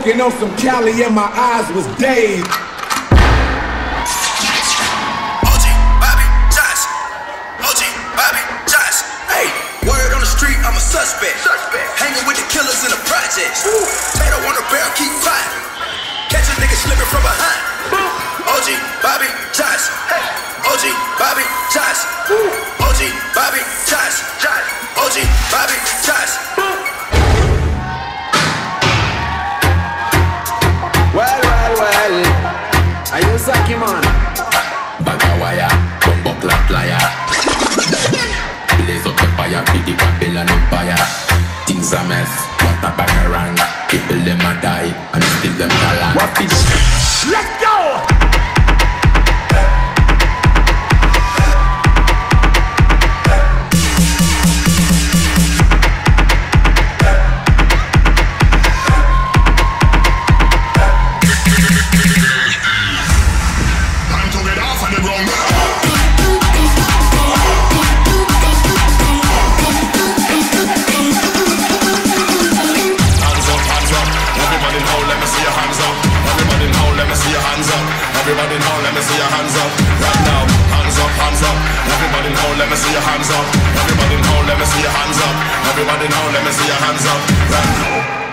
smoking on some Cali and my eyes was dazed. OG, Bobby, Josh. OG, Bobby, Josh. Hey, word on the street, I'm a suspect. Hanging with the killers in the projects. Tato on the barrel, keep fighting. Catch a nigga slipping from behind. OG, Bobby, Josh. OG, Bobby, Josh. OG, Bobby, Josh. OG, Bobby, Josh. Well, are you Saki man? Bagawaya, bumbo clap liar. Blaze up the fire, beat the Babylon Empire. Things a mess, what a bagarang. People them a die, and still them galang. What is? Let's go! Everybody now, let me see your hands up. Right now, hands up, hands up. Everybody now, let me see your hands up. Everybody now, let me see your hands up. Everybody now, let me see your hands up. Right now.